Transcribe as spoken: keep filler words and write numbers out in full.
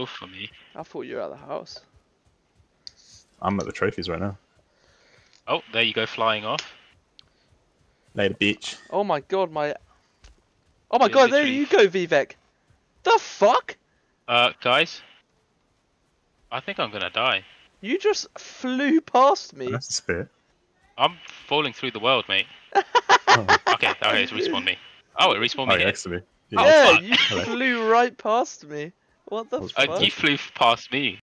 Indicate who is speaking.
Speaker 1: health for me.
Speaker 2: I thought you were at the house.
Speaker 3: I'm at the trophies right now.
Speaker 1: Oh, there you go, flying off.
Speaker 3: Later, bitch.
Speaker 2: Oh my god, my... Oh my
Speaker 1: You're
Speaker 2: god, there
Speaker 1: literally-
Speaker 2: you go, Vivek. The fuck?
Speaker 1: Uh, guys, I think I'm gonna die.
Speaker 2: You just flew past me.
Speaker 3: That's a spirit.
Speaker 1: I'm falling through the world, mate.
Speaker 3: Oh,
Speaker 1: Okay, okay, it's respawned me. Oh, it respawned me
Speaker 3: oh
Speaker 1: here.
Speaker 3: next to me.
Speaker 1: Oh,
Speaker 2: Yeah,
Speaker 1: fuck.
Speaker 2: you
Speaker 3: Hello.
Speaker 2: flew right past me. What the
Speaker 3: That was
Speaker 2: fuck?
Speaker 1: Uh, you flew past me.